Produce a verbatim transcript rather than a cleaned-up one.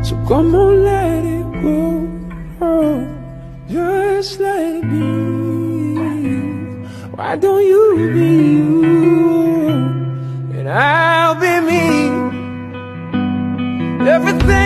So come on, let it go, oh, just let it be. Why don't you be you, and I'll be me. Everything